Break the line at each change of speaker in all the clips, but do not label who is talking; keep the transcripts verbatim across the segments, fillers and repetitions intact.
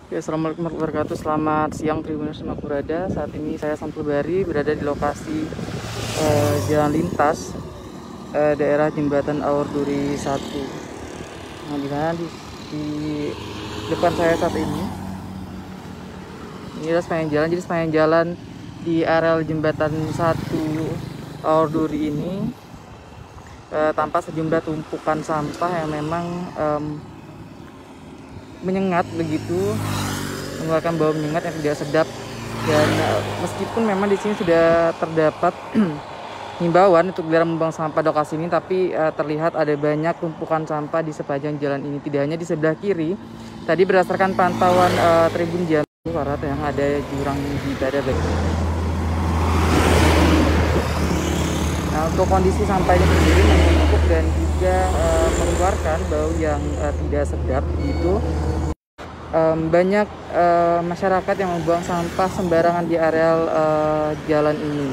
Ya, assalamualaikum warahmatullahi wabarakatuh. Selamat siang Tribuners dimanapun berada. Saat ini saya Samsul Bari berada di lokasi eh, jalan lintas eh, daerah Jembatan Aur Duri satu. Nah, di mana di, di depan saya saat ini ini adalah sepanjang jalan. Jadi sepanjang jalan di areal Jembatan satu Aur Duri ini eh, tampak sejumlah tumpukan sampah yang memang em, menyengat begitu, mengeluarkan bau menyengat yang tidak sedap. Dan uh, meskipun memang di sini sudah terdapat himbauan untuk dilarang membuang sampah di lokasi ini, tapi uh, terlihat ada banyak tumpukan sampah di sepanjang jalan ini. Tidak hanya di sebelah kiri, tadi berdasarkan pantauan uh, Tribun Jambi Barat yang ada jurang di Badabek. Nah, untuk kondisi sampah ini sendiri menumpuk dan juga uh, mengeluarkan bau yang uh, tidak sedap gitu. Um, banyak uh, masyarakat yang membuang sampah sembarangan di areal uh, jalan ini.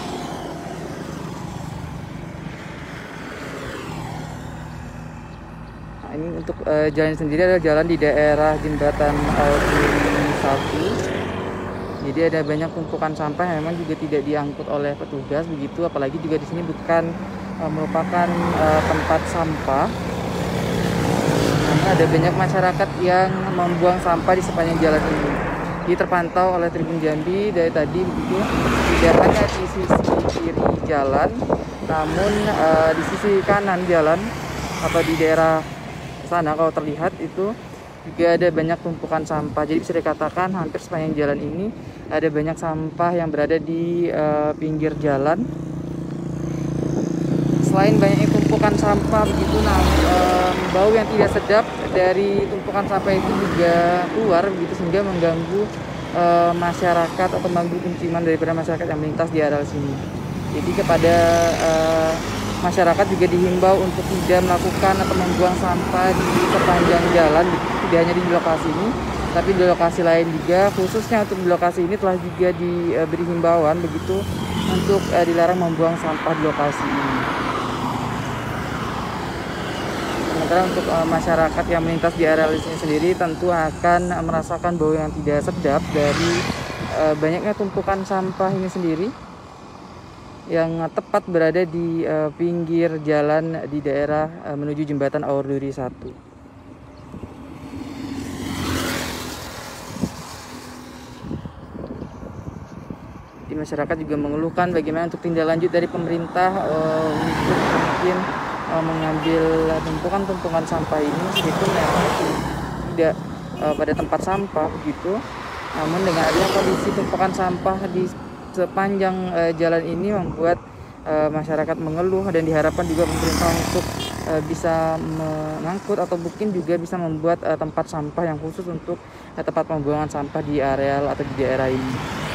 Nah, ini untuk uh, jalan sendiri adalah jalan di daerah Jembatan Aur Duri satu. Jadi ada banyak tumpukan sampah yang memang juga tidak diangkut oleh petugas begitu, apalagi juga di sini bukan uh, merupakan uh, tempat sampah. Ada banyak masyarakat yang membuang sampah di sepanjang jalan ini. Jadi terpantau oleh Tribun Jambi dari tadi begitu, tidak hanya di sisi kiri jalan, namun uh, di sisi kanan jalan atau di daerah sana kalau terlihat itu juga ada banyak tumpukan sampah. Jadi bisa dikatakan hampir sepanjang jalan ini ada banyak sampah yang berada di uh, pinggir jalan. Selain banyaknya tumpukan sampah begitu, nah, um, bau yang tidak sedap dari tumpukan sampah itu juga keluar begitu, sehingga mengganggu uh, masyarakat atau mengganggu penciuman daripada masyarakat yang melintas di area sini. Jadi kepada uh, masyarakat juga dihimbau untuk tidak melakukan atau membuang sampah di sepanjang jalan, tidak hanya di lokasi ini, tapi di lokasi lain juga. Khususnya untuk di lokasi ini telah juga diberi himbauan begitu untuk uh, dilarang membuang sampah di lokasi ini. Sementara untuk uh, masyarakat yang melintas di area ini sendiri tentu akan uh, merasakan bau yang tidak sedap dari uh, banyaknya tumpukan sampah ini sendiri yang uh, tepat berada di uh, pinggir jalan di daerah uh, menuju Jembatan Aur Duri satu. Di masyarakat juga mengeluhkan bagaimana untuk tindak lanjut dari pemerintah uh, untuk mungkin mengambil tumpukan-tumpukan sampah ini, meskipun memang tidak uh, pada tempat sampah begitu, namun dengan adanya kondisi tumpukan sampah di sepanjang uh, jalan ini membuat uh, masyarakat mengeluh, dan diharapkan juga pemerintah untuk uh, bisa mengangkut atau mungkin juga bisa membuat uh, tempat sampah yang khusus untuk uh, tempat pembuangan sampah di areal atau di daerah ini.